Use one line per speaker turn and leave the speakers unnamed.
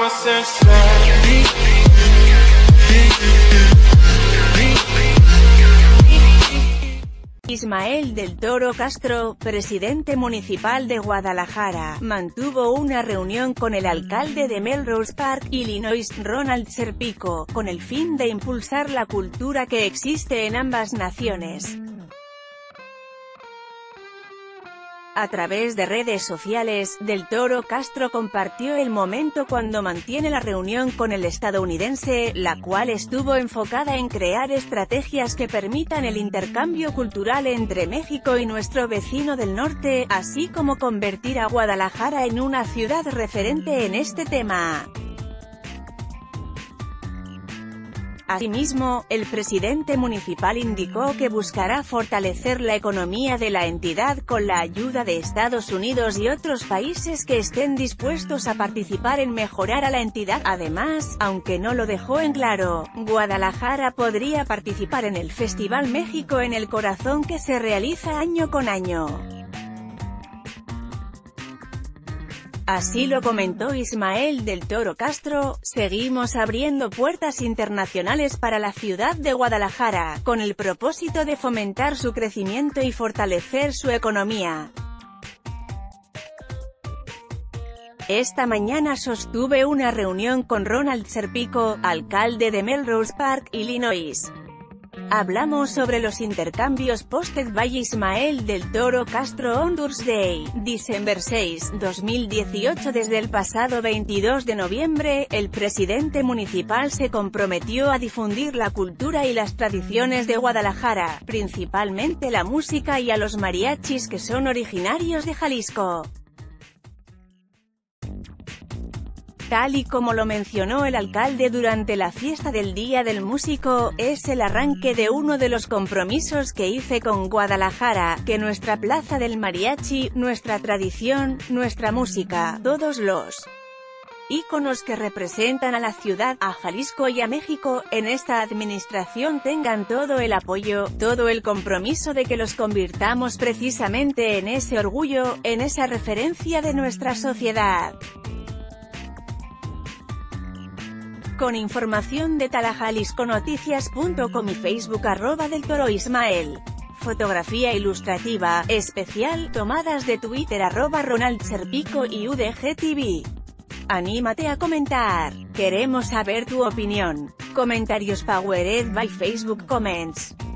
Ismael del Toro Castro, presidente municipal de Guadalajara, mantuvo una reunión con el alcalde de Melrose Park, Illinois, Ronald Serpico, con el fin de impulsar la cultura que existe en ambas naciones. A través de redes sociales, Del Toro Castro compartió el momento cuando mantiene la reunión con el estadounidense, la cual estuvo enfocada en crear estrategias que permitan el intercambio cultural entre México y nuestro vecino del norte, así como convertir a Guadalajara en una ciudad referente en este tema. Asimismo, el presidente municipal indicó que buscará fortalecer la economía de la entidad con la ayuda de Estados Unidos y otros países que estén dispuestos a participar en mejorar a la entidad. Además, aunque no lo dejó en claro, Guadalajara podría participar en el Festival México en el Corazón que se realiza año con año. Así lo comentó Ismael del Toro Castro: seguimos abriendo puertas internacionales para la ciudad de Guadalajara, con el propósito de fomentar su crecimiento y fortalecer su economía. Esta mañana sostuve una reunión con Ronald Serpico, alcalde de Melrose Park, Illinois. Hablamos sobre los intercambios posted by Ismael del Toro Castro on Thursday, December 6, 2018. Desde el pasado 22 de noviembre, el presidente municipal se comprometió a difundir la cultura y las tradiciones de Guadalajara, principalmente la música y a los mariachis que son originarios de Jalisco. Tal y como lo mencionó el alcalde durante la fiesta del Día del Músico, es el arranque de uno de los compromisos que hice con Guadalajara, que nuestra plaza del mariachi, nuestra tradición, nuestra música, todos los íconos que representan a la ciudad, a Jalisco y a México, en esta administración tengan todo el apoyo, todo el compromiso de que los convirtamos precisamente en ese orgullo, en esa referencia de nuestra sociedad. Con información de talajalisconoticias.com y Facebook @del Toro Ismael. Fotografía ilustrativa, especial, tomadas de Twitter @Ronald Serpico y UDGTV. Anímate a comentar. Queremos saber tu opinión. Comentarios powered by Facebook Comments.